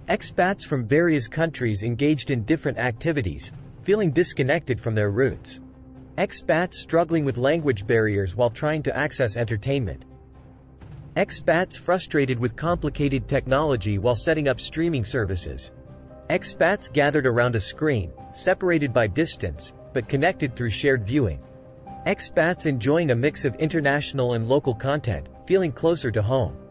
Expats from various countries engaged in different activities, feeling disconnected from their roots. Expats struggling with language barriers while trying to access entertainment. Expats frustrated with complicated technology while setting up streaming services. Expats gathered around a screen, separated by distance, but connected through shared viewing. Expats enjoying a mix of international and local content, feeling closer to home.